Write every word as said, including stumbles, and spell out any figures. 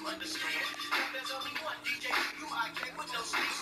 understand. Now there's only one D J, you I K with no sleep.